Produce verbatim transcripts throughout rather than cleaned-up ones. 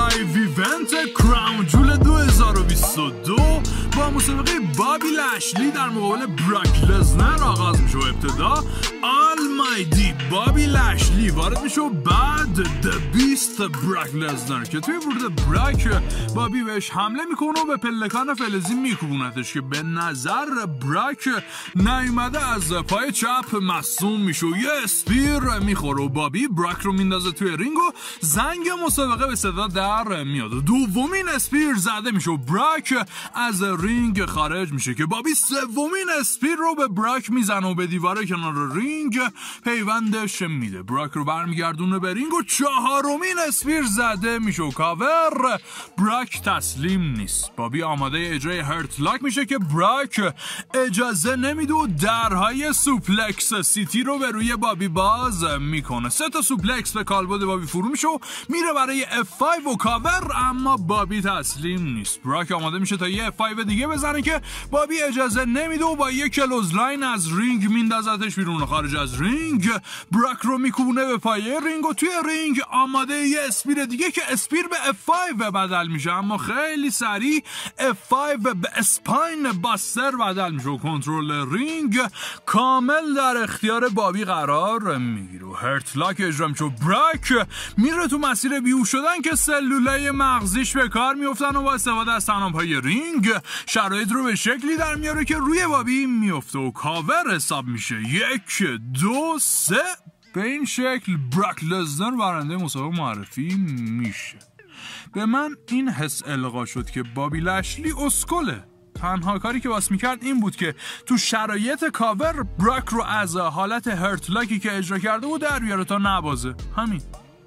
لایو ایونت کراون جول دو هزار و بیست و دو با مسابقه بابی لشلی در مقابل براک لزنر آغاز میشه و ابتدا آلمایتی بابی لشلی وارد میشه و بعد د بیست براک لزنر که توی ورود براک بابی بهش حمله میکنه و به پلکان فلزی میکوبونتش که به نظر براک نیومده از پای چپ مصدوم میشه و یه اسپیر میخوره و بابی براک رو میندازه توی رینگ و زنگ مسابقه به صدا در میاد. دومین اسپیر زده میشه و براک از رینگ خارج میشه که بابی سومین اسپیر رو به براک میزنه و به دیوار کنار رینگ پیوندش میده. براک رو برمیگردونه به رینگ و چهارمین اسپیر زده میشه و کاور. براک تسلیم نیست. بابی آماده اجرای هرت لاک میشه که براک اجازه نمیده و درهای سوپلکس سیتی رو به روی بابی باز میکنه. سه تا سوپلکس به کالبد بابی فرو میشه و میره برای اف پنج و کاور، اما بابی تسلیم نیست. براک آماده میشه تا یه اف پنج دیگه بزنه که بابی اجازه نمیده و با یک کلوزلاین از رینگ میندازتش بیرون خارج از رینگ. براک رو میکوبونه به پایه رینگ و توی رینگ آماده یه اسپیر دیگه که اسپیر به اف پنج بدل میشه، اما خیلی سریع اف پنج به اسپاین باستر بدل میشه و کنترل رینگ کامل در اختیار بابی قرار میگیره و هرت لاک اجرا میشه و براک میره تو مسیر بیهوش شدن که سلولای مغزیش به کار میافتن و با استفاده از تنابهای رینگ شرایط رو به شکلی در میاره که روی بابی میفته و کاور حساب میشه. یک دو سه. به این شکل براک لزنر برنده مسابقه معرفی میشه. به من این حس القا شد که بابی لشلی اسکله. تنها کاری که واسه میکرد این بود که تو شرایط کاور براک رو از حالت هرت لاکی که اجرا کرده بود در بیاره تا نبازه. همین.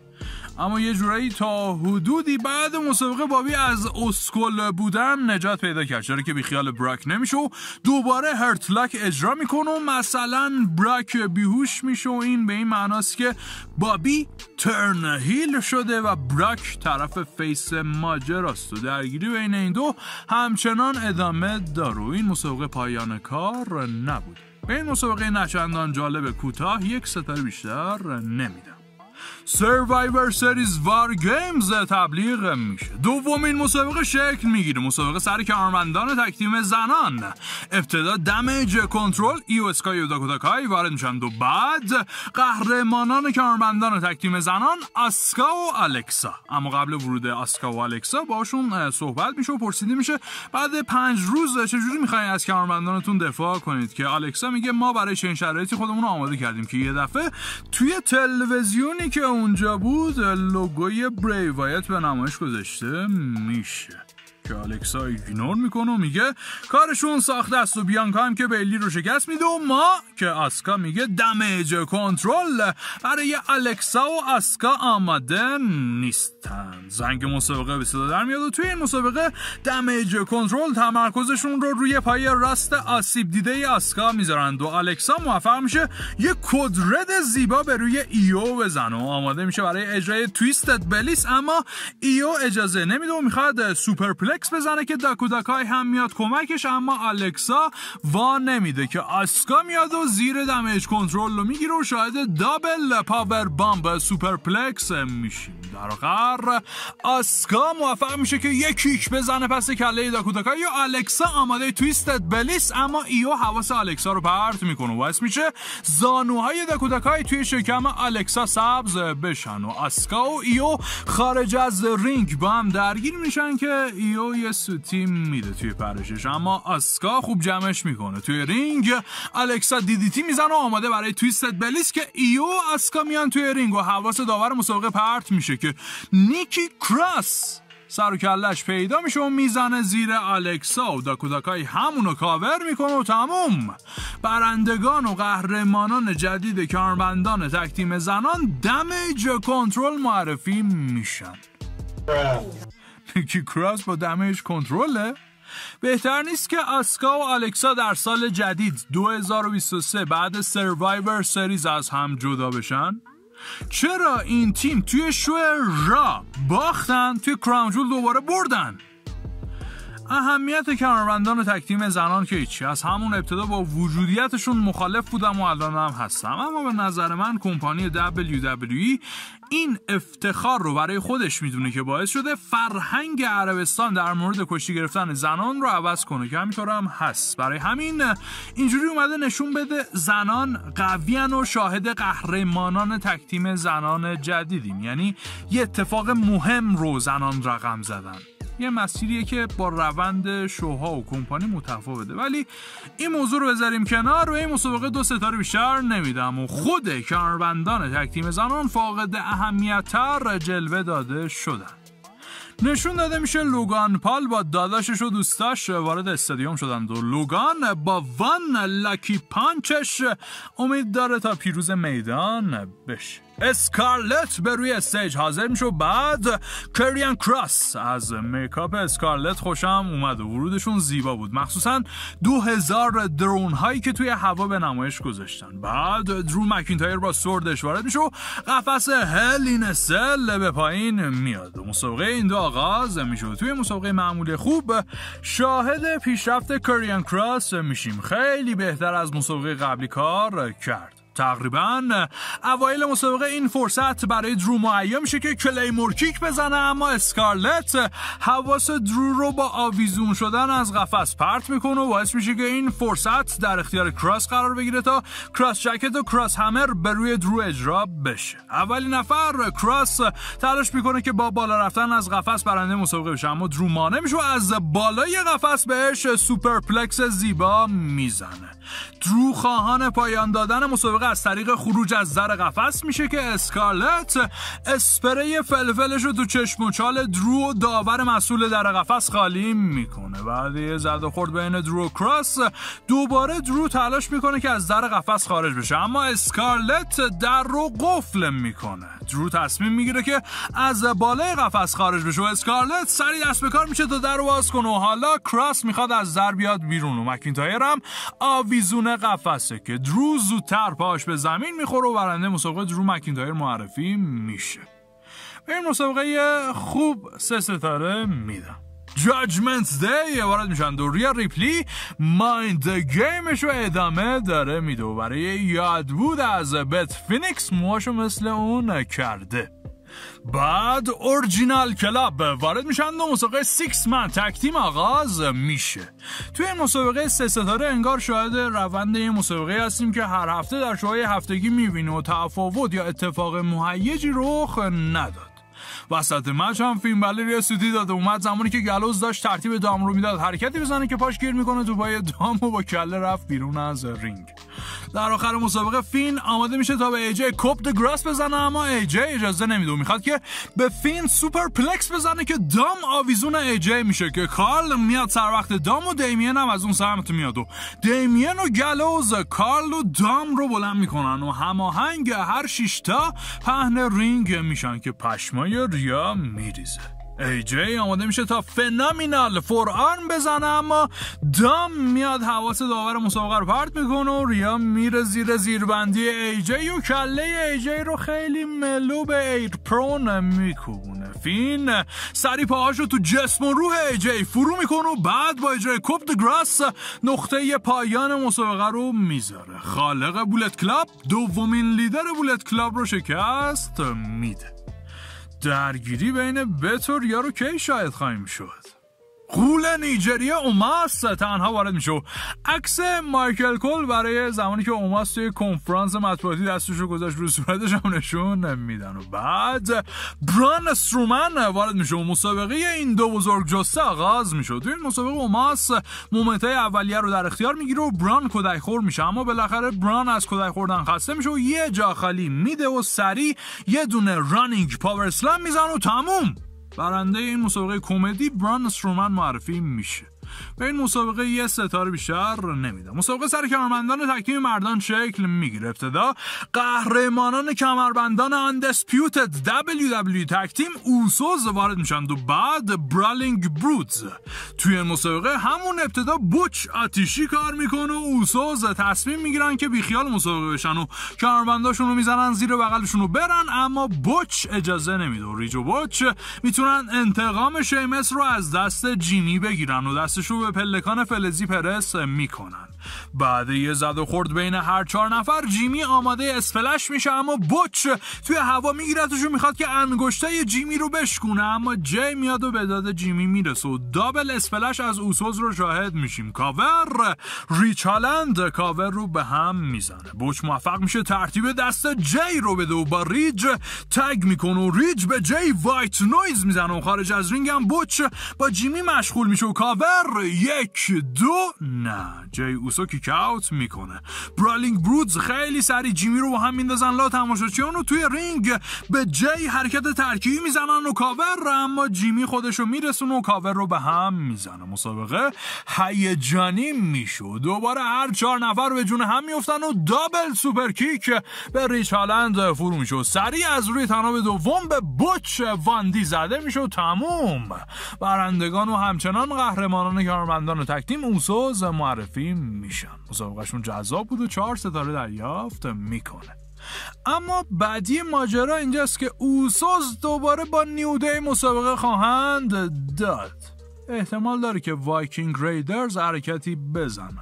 اما یه جورایی تا حدودی بعد مسابقه بابی از اسکل بودن نجات پیدا کرد، چرا که بیخیال براک نمیشه و دوباره هرت لاک اجرا میکنه و مثلا براک بیهوش میشه و این به این معناست که بابی ترن هیل شده و براک طرف فیس ماجراست و درگیری بین این دو همچنان ادامه داره. این مسابقه پایان کار نبود. به این مسابقه نچندان جالب کوتاه یک ستاره بیشتر نمیدم. سروایور سریز وار گیمز تبلیغ میشه. دومین مسابقه شکل میگیره. مسابقه سر کارمندان تک تیم زنان. ابتدا دمیج کنترل ایو اسکای و داکوتا کای وارد میشن و بعد قهرمانان کارمندان تک تیم زنان آسکا و الکسا. اما قبل ورود آسکا و الکسا باشون صحبت میشه و پرسیده میشه بعد پنج روز چجوری میخواین از کارمندانتون دفاع کنید، که الکسا میگه ما برای چنین شرایطی خودمون رو آماده کردیم که یه دفعه توی تلویزیونی که اونجا بود لوگوی بری وایت به نمایش گذاشته میشه که الکسا ایگنور میکنه و میگه کارشون ساخته است و بیانکا هم که بیلی رو شکست میده و ما که آسکا میگه دمیج کنترل برای الکسا و آسکا آماده نیستن. زنگ مسابقه به صدا در میاد و توی این مسابقه دمیج کنترل تمرکزشون رو روی پای راست آسیب دیده آسکا میذارند و الکسا موفق میشه یه کدرد زیبا به روی ایو بزنه و آماده میشه برای اجرای تویستد بلیس، اما ایو اجازه نمیده و میخواد سوپر پلکس بزنه که داکوتا کای هم میاد کمکش، اما الکسا وا نمیده که آسکا میاد و زیر دمیج کنترل رو میگیره و شاهد دابل پاور بامب سوپر پلکس میشیم. در آخر آسکا موفق میشه که یک کیک بزنه پس کله داکوتا کای و الکسا آماده تویستد بلیس، اما ایو حواس الکسا رو پرت میکنه و باعث میشه زانوهای داکوتا کای توی شکم الکسا سبز بشن و آسکا و ایو خارج از رینگ با هم درگیر میشن که ایو یه سوتی میده توی پرشش، اما آسکا خوب جمعش میکنه. توی رینگ الکسا دیدیتی میزنه و آماده برای تویستد بلیس که ایو و آسکا میان توی رینگ و حواس داور مسابقه پرت میشه که نیکی کراس سر و کلش پیدا میشه و میزنه زیر الکسا و داکوتا کای همونو کاور میکنه و تموم. برندگان و قهرمانان جدید کارمندان تک تیم زنان دمیج کنترل معرفی میشن. نیکی کراس با دمیج کنترله؟ بهتر نیست که آسکا و الکسا در سال جدید دو هزار و بیست و سه بعد سروایور سریز از هم جدا بشن؟ چرا این تیم توی شو را باختن، توی کراون جول دوباره بردن؟ اهمیت کمربندان تگ تیم زنان که هیچی، از همون ابتدا با وجودیتشون مخالف بودم و الان هم هستم، اما به نظر من کمپانی دبلیو دبلیو ای این افتخار رو برای خودش میدونه که باعث شده فرهنگ عربستان در مورد کشتی گرفتن زنان رو عوض کنه که همینطور هم هست. برای همین اینجوری اومده نشون بده زنان قویان و شاهد قهرمانان تگ تیم زنان جدیدیم، یعنی یه اتفاق مهم رو زنان رقم زدن. یه مسیریه که با روند شوها و کمپانی متفاوته، ولی این موضوع رو بذاریم کنار و این مسابقه دو ستاره بیشتر نمیدم و خود کمربندان تگ تیم زنان فاقد اهمیت‌تر جلوه داده شدن. نشون داده میشه لوگان پال با داداشش و دوستاش وارد استادیوم شدند و لوگان با وان لاکی پانچش امید داره تا پیروز میدان بشه. اسکارلت به روی استیج حاضر میشه و بعد کریان کراس. از میکاپ اسکارلت خوشم اومد و ورودشون زیبا بود، مخصوصا دو هزار درون هایی که توی هوا به نمایش گذاشتن. بعد درو مکینتایر با سوردش وارد میشه و قفس هل این سل به پایین میاد و مسابقه این دو آغاز میشه. توی مسابقه معمولی خوب شاهد پیشرفت کریان کراس میشیم، خیلی بهتر از مسابقه قبلی کار کرد. تقریبا اوایل مسابقه این فرصت برای درو مهیا میشه که کلیمور کیک بزنه، اما اسکارلت حواس درو رو با آویزون شدن از قفس پرت میکنه و باعث میشه که این فرصت در اختیار کراس قرار بگیره تا کراس جکت و کراس همر به روی درو اجرا بشه. اولین نفر کراس تلاش میکنه که با بالا رفتن از قفس برنده مسابقه بشه، اما درو مانع میشه و از بالای قفس بهش سوپرپلکس زیبا میزنه. درو خواهان پایان دادن مسابقه از طریق خروج از در قفس میشه که اسکارلت اسپری فلفلش رو تو چشم و چال درو و داور مسئول در قفس خالی میکنه. بعد یه زد و خورد بین درو و کراس دوباره درو تلاش میکنه که از در قفس خارج بشه، اما اسکارلت در رو قفل میکنه. درو تصمیم میگیره که از بالای قفس خارج بشه و اسکارلت سری دست به کار میشه تا در رو باز کنه و حالا کراس میخواد از در بیاد بیرون و مکینتایر هم آویزون قفسه که درو زودتر پاش به زمین میخوره و برنده مسابقه درو مکینتایر معرفی میشه. به این مسابقه خوب سه ستاره میدم. جاجمنت دی وارد میشن و ریا ریپلی مایند گیمش رو ادامه داره میده و برای یاد بود از بت فینیکس موهاشو مثل اون کرده. بعد اورجینال کلاب وارد میشن و مسابقه سیکس من تگ تیم آغاز میشه. توی این مسابقه سه ستاره انگار شاهد روند این مسابقه هستیم که هر هفته در شوهای هفتگی میبینیم و تفاوت یا اتفاق مهیجی رخ نداد. وسط مچ هم فین بلر یه سوتی داد و اومد زمانی که گلوز داشت ترتیب دام رو میداد حرکتی بزنه که پاش گیر میکنه تو پای دام و با کله رفت بیرون از رینگ. در آخر مسابقه فین آماده میشه تا به ایجی کوپ د گراس بزنه، اما ایجی اجازه نمیده و میخواد که به فین سوپر پلکس بزنه که دام آویزون ایجی میشه که کارل میاد سر وقت دام و دیمین هم از اون سمت میاد و دیمین و گلوز کارل و دام رو بلند میکنن و هماهنگ هر شش تا پهن رینگ میشن که پشمای ریا میریزه. ایجی آماده میشه تا فنامینال فور آرم بزنه، اما دام میاد حواس داور مسابقه رو پرت میکنه و ریا میره زیر زیربندی ایجی و کله ایجی رو خیلی ملو به ایر پرون میکوبونه. فین سری پاهاشو تو جسم و روح ایجی فرو میکنه و بعد با اجرای کوپ د گراس نقطه پایان مسابقه رو میذاره. خالق بولت کلاب دومین لیدر بولت کلاب رو شکست میده. درگیری بین بت و ریا رو کی شاهد خواهیم شد؟ غول نیجریه اوماس تنها وارد میشه و عکس مایکل کول برای زمانی که اوماس توی کنفرانس مطبوعاتی دستش رو گذاشت رو صورتش هم نشون میدن و بعد بران استرومن وارد میشه و مسابقه این دو بزرگ جسته آغاز میشه. توی این مسابقه اوماس مومنتای اولیه رو در اختیار میگیره و بران کدای خور میشه، اما بالاخره بران از کدای خوردن خسته میشه و یه جا خالی میده و سری یه دونه رانینگ پاور اسلام میزنه و تموم. برنده این مسابقه کمدی بران استرومن معرفی میشه. به این مسابقه یه ستاره بیشتر نمیدم. مسابقه سر کمربندان تک تیم مردان شکل میگیره. ابتدا قهرمانان کمربندان Undisputed دبلیو دبلیو ای تک تیم اوسوس وارد میشن و بعد برالینگ بروتز. توی این مسابقه همون ابتدا بوچ آتیشی کار میکنه و اوسوس تصمیم میگیرن که بیخیال مسابقه بشن و کمربنداشون رو میزنن زیر بغلشون رو برن، اما بوچ اجازه نمیده و ریج و بوچ میتونن انتقام شیمس رو از دست جیمی بگیرن و دستش رو به پلکان فلزی پرس میکنن. بعد یه زد و خورد بین هر چهار نفر جیمی آماده اسفلش میشه، اما بوچ توی هوا میگیرتش و میخواد که انگشتای جیمی رو بشکونه، اما جی میاد و به داد جیمی میرسه و دابل اسفلش از اوسوس رو شاهد میشیم. کاور ریچ هالند کاور رو به هم میزنه. بوچ موفق میشه ترتیب دست جی رو بده و با ریج تگ میکنه و ریج به جی وایت نویز میزنه و خارج از رینگ هم بوچ با جیمی مشغول میشه و کاور یک دو نه جی اوسو کیک اوت میکنه. برالینگ برودز خیلی سری جیمی رو با هم میندازن لا تماشاچیان و توی رینگ به جی حرکت ترکیبی میزنن و کاور، اما جیمی خودشو میرسونه و کاور رو به هم میزنه. مسابقه هیجانی میشه. دوباره هر چهار نفر به جون هم میافتن و دابل سوپر کیک به ریچ هالند فرو میشه و سریع از روی تناب دوم به بوچ واندی زده میشه و تموم. برندگان و همچنان قهرمانان کمربندان تک تیم اوسوس معرفی میشن. مسابقهشون جذاب بود و چهار ستاره دریافت میکنه. اما بعدی ماجرا اینجاست که اوسوس دوباره با نیودی مسابقه خواهند داد. احتمال داره که وایکینگ ریدرز حرکتی بزنن.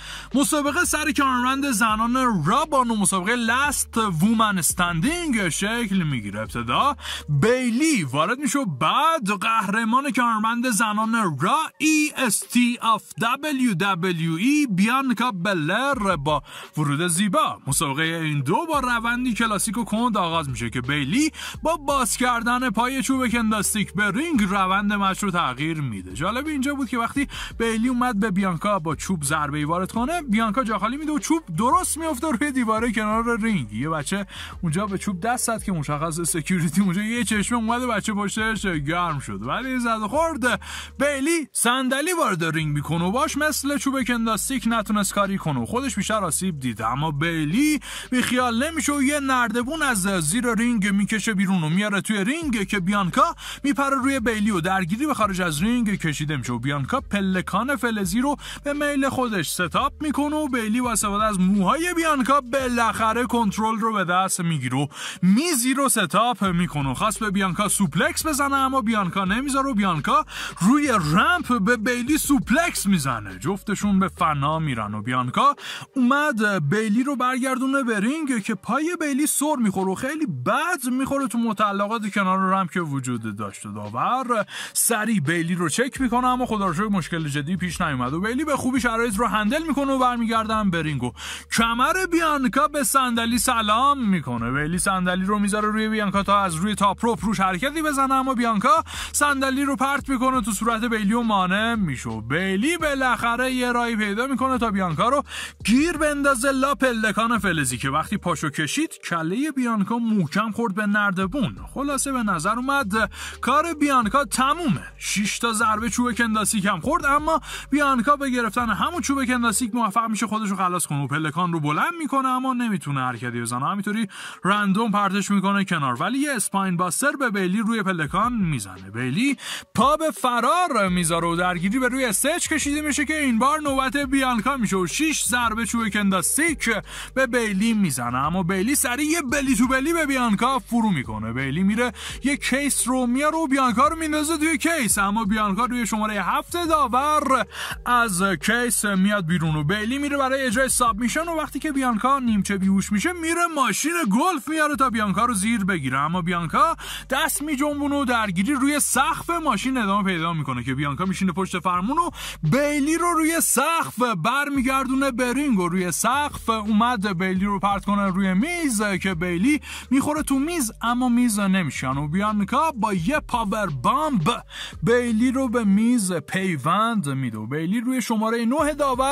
مسابقه سر کمربند زنان را با مسابقه لاست وومن استندینگ شکل میگیره. ابتدا بیلی وارد میشه و بعد قهرمان کمربند زنان را ای اس تی اف دبلیو دبلیو ای بیانکا بلر با ورود زیبا. مسابقه این دو با روندی کلاسیک و کند آغاز میشه که بیلی با باز کردن پای چوب کنداستیک به رینگ روند مچ رو تغییر میده. جالب اینجا بود که وقتی بیلی اومد به بیانکا با چوب ضربه‌ای وارد کنه، بیانکا جا خالی میده و چوب درست میفته روی دیواره کنار رینگ. یه بچه اونجا به چوب دست زد که مشخص سکیوریتی اونجا یه چشمه اومده بچه پشتش گرم شد. ولی زد خورد بیلی صندلی وارد رینگ میکنه و باش مثل چوب کنداستیک نتونست کاری کنه و خودش بیشتر آسیب دید، اما بیلی بی خیال نمیشه و یه نردبون از زیر رینگ میکشه بیرون و میاره توی رینگ که بیانکا میپره روی بیلی و درگیری به خارج از رینگ کشیده میشه و بیانکا پلکان فلزی رو به میل خودش ستاپ میکنه و بیلی با استفاده از موهای بیانکا بالاخره کنترل رو به دست میگیره و میزی رو ستاپ میکنه و خواست به بیانکا سوپلکس بزنه، اما بیانکا نمیذاره و بیانکا روی رمپ به بیلی سوپلکس میزنه. جفتشون به فنا میرن و بیانکا اومد بیلی رو برگردونه به رینگ که پای بیلی سر میخوره و خیلی بد میخوره تو متعلقات کنار رمپ که وجود داشته. داور سری بیلی رو چک میکنه، اما خدا رو شکر مشکل جدی پیش نیومد و بیلی به خوبی شرایط رو هندل میکنه و برمیگردن به رینگ و کمر بیانکا به صندلی سلام میکنه. بیلی صندلی رو میذاره روی بیانکا تا از روی تاپ روپ روش حرکتی بزنه، اما بیانکا صندلی رو پرت میکنه تو صورت بیلی و مانع میشه. بیلی بالاخره یه راهی پیدا میکنه تا بیانکا رو گیر بندازه لا پلکان فلزی که وقتی پاشو کشید کله بیانکا محکم خورد به نردبون. خلاصه به نظر اومد کار بیانکا تمومه. شش تا ضربه چوب کنداستیک هم خورد، اما بیانکا به گرفتن همون چوب کنداستیک موفق میشه خودش رو خلاص کنه و پلکان رو بلند میکنه، اما نمیتونه حرکتی بزنه. همینطوری رندوم پرتش میکنه کنار، ولی یه اسپاین باستر به بیلی روی پلکان میزنه. بیلی پا به فرار میذاره و درگیری به روی استیج کشیده میشه که این بار نوبت بیانکا میشه و شش ضربه چوب کنداستیک به بیلی میزنه، اما بیلی سریع یه بلی تو بلی به بیانکا فرو میکنه. بیلی میره یه کیس رو میاره و بیانکا رو میندازه توی کیس، اما بیانکا روی شماره هفت داور از کیس میاد بیرون و بیلی میره برای اجرای سابمیشن و وقتی که بیانکا نیمچه بیهوش میشه میره ماشین گلف میاره تا بیانکا رو زیر بگیره، اما بیانکا دست میجنبونه و درگیری روی سقف ماشین ادامه پیدا میکنه که بیانکا میشینه پشت فرمون و بیلی رو روی سقف برمیگردونه به رینگ و روی سقف اومد بیلی رو پرت کنه روی میز که بیلی میخوره تو میز، اما میز نمیشن و بیانکا با یه پاور بامب بیلی رو به میز پیوند میده و بیلی روی شماره نه داور روی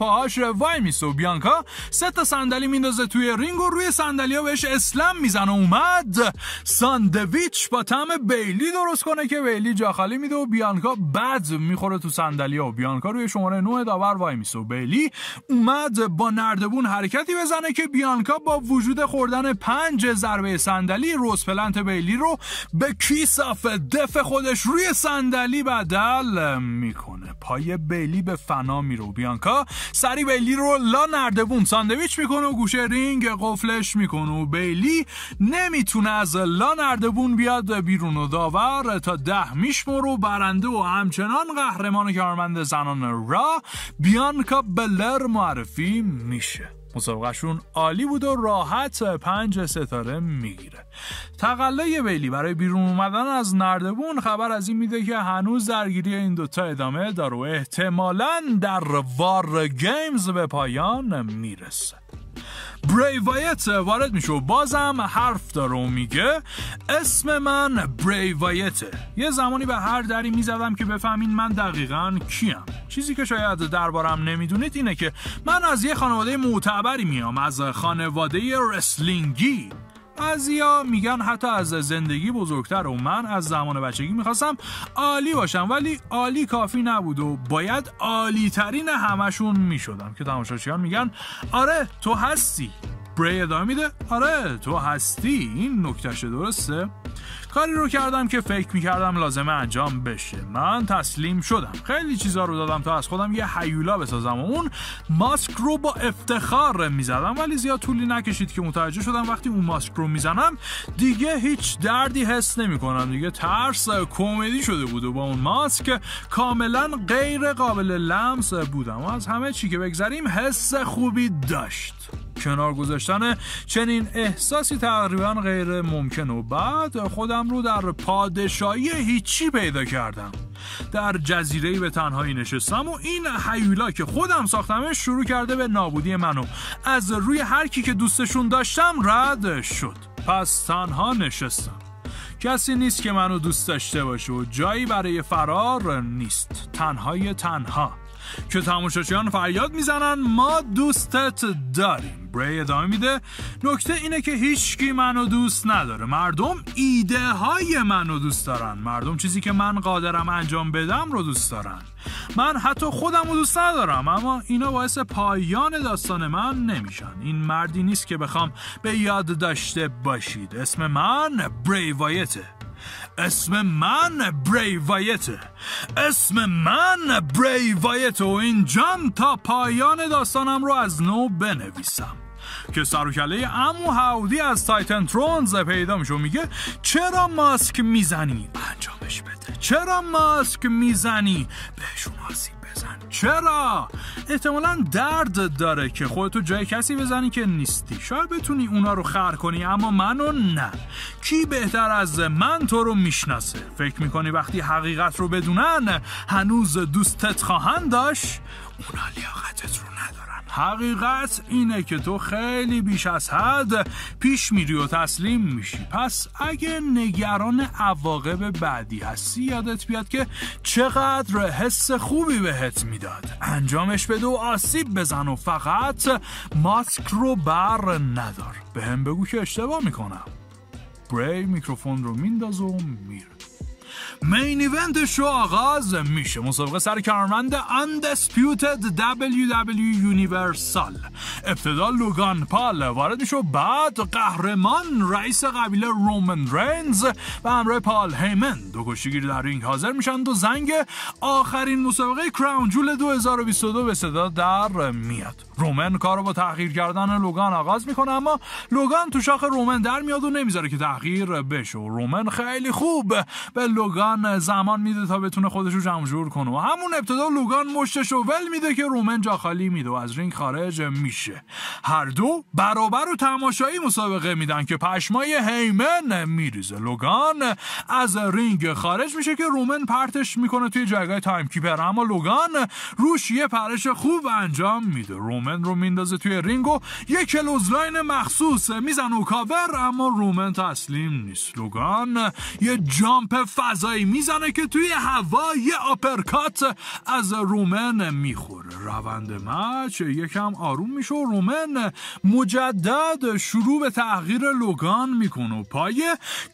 پاهاش وای میسه و بیانکا سه تا صندلی میندازه توی رینگ و روی صندلی‌ها بهش اسلم میزنه. اومد ساندویچ با طعم بیلی درست کنه که بیلی جا خالی میده و بیانکا بد میخوره تو صندلی‌ها و بیانکا روی شماره نه داور وای میسه و بیلی اومد با نردبون حرکتی بزنه که بیانکا با وجود خوردن پنج ضربه صندلی روزپلنت بیلی رو به کیساف دف خودش روی صندلی بدل میکنه. پای بیلی به فنا میره و بیانکا سری بیلی رو لا نردبون ساندویچ میکنه و گوشه رینگ قفلش میکنه و بیلی نمیتونه از لا نردبون بیاد بیرون و داور تا ده میشمره و برنده و همچنان قهرمان کارمند زنان را بیانکا بلر معرفی میشه. مسابقهشون عالی بود و راحت پنج ستاره میگیره. تقلای بیلی برای بیرون اومدن از نردبون خبر از این میده که هنوز درگیری این دوتا ادامه داره و احتمالاً در وار گیمز به پایان میرسه. بری وایت وارد میشه و بازم حرف داره و میگه اسم من بری وایته. یه زمانی به هر دری میزدم که بفهمین من دقیقاً کیم. چیزی که شاید دربارم نمیدونید اینه که من از یه خانواده معتبری میام، از خانواده رسلینگی. بعضیا میگن حتی از زندگی بزرگتر و من از زمان بچگی میخواستم عالی باشم ولی عالی کافی نبود و باید عالی ترین همشون میشدم که تماشاچیان میگن آره تو هستی. بری ادامه میده آره تو هستی. این نکتهشه درسته؟ کاری رو کردم که فکر میکردم لازمه انجام بشه. من تسلیم شدم. خیلی چیزا رو دادم تا از خودم یه هیولا بسازم و اون ماسک رو با افتخار میزدم ولی زیاد طولی نکشید که متوجه شدم وقتی اون ماسک رو میزنم دیگه هیچ دردی حس نمیکنم. دیگه ترس کمدی شده بود و با اون ماسک کاملا غیر قابل لمس بودم و از همه چی که بگذریم حس خوبی داشت. کنار گذاشتن چنین احساسی تقریبا غیر ممکن و بعد خودم رو در پادشاهی هیچی پیدا کردم. در جزیره‌ای به تنهایی نشستم و این هیولا که خودم ساختمش شروع کرده به نابودی منو از روی هر کی که دوستشون داشتم رد شد. پس تنها نشستم. کسی نیست که منو دوست داشته باشه و جایی برای فرار نیست. تنهای تنها که تماشاچیان فریاد میزنن ما دوستت داریم. بری ادامه میده نکته اینه که هیچکی منو دوست نداره. مردم ایده های منو دوست دارن. مردم چیزی که من قادرم انجام بدم رو دوست دارن. من حتی خودم رو دوست ندارم اما اینا باعث پایان داستان من نمیشن. این مردی نیست که بخوام به یاد داشته باشید. اسم من بری وایته. اسم من بری وایته. اسم من بری وایته و اینجام تا پایان داستانم رو از نو بنویسم که سر و کله عمو هاودی از تایتن ترونز پیدا میشه و میگه چرا ماسک میزنی؟ انجامش بده. چرا ماسک میزنی؟ بهشون آسیب بزن. چرا؟ احتمالاً درد داره که خودتو جای کسی بزنی که نیستی. شاید بتونی اونا رو خر کنی اما منو نه. کی بهتر از من تو رو میشناسه؟ فکر میکنی وقتی حقیقت رو بدونن هنوز دوستت خواهند داشت؟ اونا لیاقتت رو ندارن. حقیقت اینه که تو خیلی بیش از حد پیش میری و تسلیم میشی. پس اگه نگران عواقب بعدی هستی یادت بیاد که چقدر حس خوبی بهت میداد. انجامش بده و آسیب بزن و فقط ماسک رو بر ندار. به هم بگو که اشتباه میکنم. بری میکروفون رو میندازه و میره. مین ایونت شو آغاز میشه. مسابقه سر کارمند Undisputed دبلیو دبلیو یونیورسال. ابتدا لوگان پال وارد میشه و بعد قهرمان رئیس قبیله رومن رینز و همراه پال هیمن دو کشتیگیر در رینگ حاضر میشن و زنگ آخرین مسابقه کراون جول دو هزار و بیست و دو به صدا در میاد. رومن کارو با تحقیر کردن لوگان آغاز میکنه اما لوگان تو شاخ رومن در میاد و نمیذاره که تحقیر بشه. رومن خیلی خوب به لوگان زمان میده تا بتونه خودشو جمع جور کنه و همون ابتدا لوگان مشتشو ول میده که رومن جا خالی میده و از رینگ خارج میشه. هر دو برابر و تماشایی مسابقه میدن که پشمای هیمن میریزه. لوگان از رینگ خارج میشه که رومن پرتش میکنه توی جایگاه تایم کیپر اما لوگان روش یه پرش خوب انجام میده. رومن رو میندازه توی رینگ و یه کلوزلاین مخصوص میزنه و کاور اما رومن تسلیم نیست. لوگان یه جامپ فضایی جایی میزنه که توی هوا یه آپرکات از رومن میخوره. روند مچ یکم آروم میشه و رومن مجدد شروع به تحقیر لوگان میکنه و پای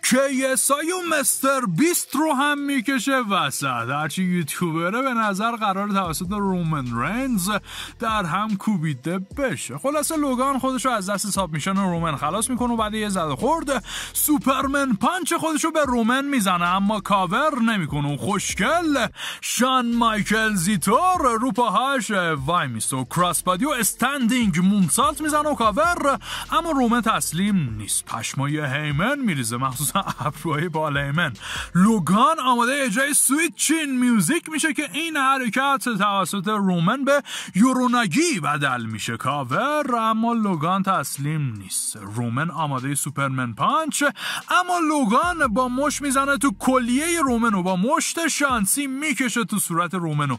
کیسای و مستر بیست رو هم میکشه وسط. هرچی یوتیوبره به نظر قرار توسط رومن رینز در هم کوبیده بشه. خلاصه لوگان خودشو از دست ساب میشن و رومن خلاص میکنه و بعد یه زده خورد سوپرمن پانچ خودشو به رومن میزنه اما کاور نمیکنه و خوشگل شان مایکل زیتور رو پاهاش وای میسته و کراس بادی و استندینگ مونسالت میزنه و کاور اما رومن تسلیم نیست. پشمای هیمن میریزه مخصوصا ابروهای بال هیمن. لوگان آماده اجرای سویت چین میوزیک میشه که این حرکت توسط رومن به یوروناگی بدل میشه. کاور اما لوگان تسلیم نیست. رومن آماده سوپرمن پانچ اما لوگان با مش میزنه تو کلیه رومن و با مشت شانسی میکشه تو صورت رومن و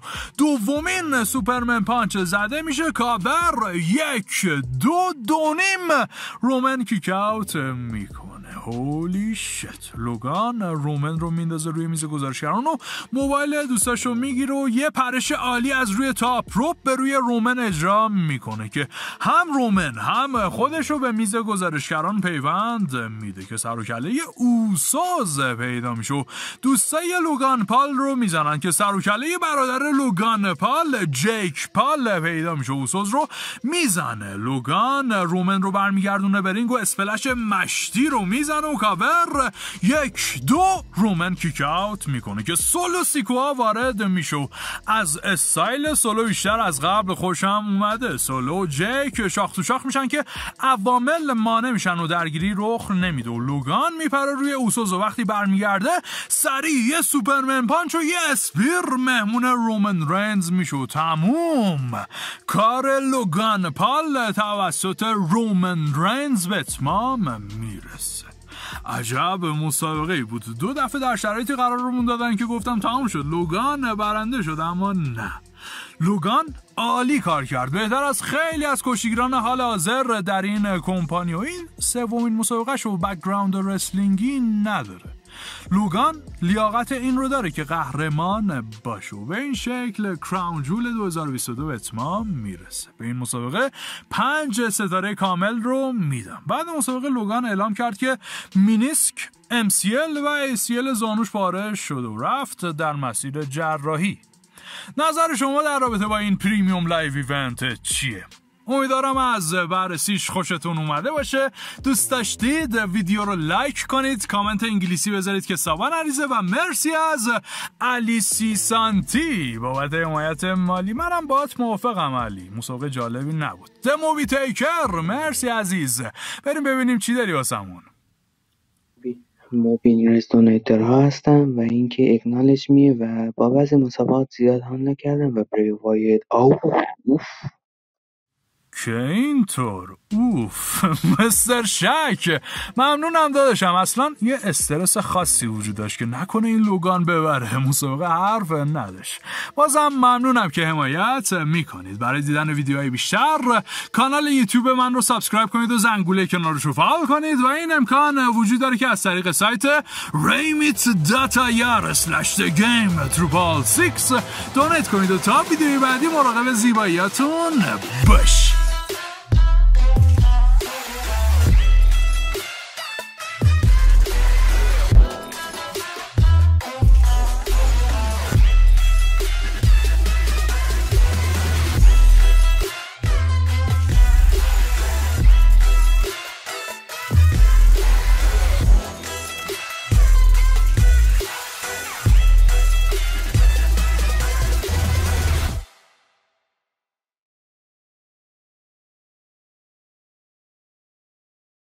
دومین سوپرمن پانچ زده میشه. کاور یک دو دو نیم رومن کیک اوت میکنه. هولی شت. لوگان رومن رو میندازه روی میز گزارشگران و موبایل دوستاشو میگیره و یه پرش عالی از روی تاپ روپ به روی رومن اجرا میکنه که هم رومن هم خودشو به میز گزارشگران پیوند میده که سر و کله اوسوز پیدا میشه و دوستای لوگان پال رو میزنن که سر و کله برادر لوگان پال جیک پال پیدا میشه. اوسوز رو میزنه. لوگان رومن رو برمیگردونه به رینگ و اسپلش مشتی رو میزنه و کاور یک دو رومن کیک اوت میکنه که سولو سیکوها وارد میشه و از استایل سولو بیشتر از قبل خوشم اومده. سولو و جیک شاخ تو شاخ میشن که عوامل مانع میشن و درگیری رخ نمیده و لوگان میپره روی اوسوز و وقتی برمیگرده سریع یه سوپرمن پانچ و یه اسپیر مهمون رومن رینز میشه و تموم کار لوگان پال توسط رومن رینز به اتمام میرسه. عجب مسابقه بود. دو دفعه در شرایطی قرارمون دادن که گفتم تمام شد لوگان برنده شد اما نه. لوگان عالی کار کرد. بهتر از خیلی از کشتیگیران حال حاضر در این کمپانی و این سومین مسابقهش و بک‌گراند رسلینگی نداره. لوگان لیاقت این رو داره که قهرمان باشه و به این شکل کراون جول دو هزار و بیست و دو به اتمام میرسه. به این مسابقه پنج ستاره کامل رو میدم. بعد مسابقه لوگان اعلام کرد که مینیسک، ام سی ال و ای سی ال زانوش پاره شد و رفت در مسیر جراحی. نظر شما در رابطه با این پریمیوم لایو ایونت چیه؟ امیدوارم از بررسیش خوشتون اومده باشه. دوست داشتید ویدیو رو لایک کنید، کامنت انگلیسی بذارید که سابا نریزه و مرسی از علی سانتی بابت حمایت مالی. منم باهات موافقم علی. مسابقه جالبی نبود. د مووی تیکر مرسی عزیز. بریم ببینیم چی داری واسمون. موبین رستونیتر ها هستم و اینکه اکنالج میه و با بعضی مسابقات زیاد حال نکردم و بری واید آو اوف که اینطور اوف مستر شک ممنونم داداشم. اصلا یه استرس خاصی وجود داشت که نکنه این لوگان ببره. مسابقه حرف نداشت. بازم ممنونم که حمایت میکنید. برای دیدن ویدیوهای بیشتر کانال یوتیوب من رو سابسکرایب کنید و زنگوله کنارش رو فعال کنید و این امکان وجود داره که از طریق سایت ریمیت دات آی آر اسلش د گیم تروپال سیکس دونیت کنید و تا ویدیوی بعدی مراقب زیباییاتون باش.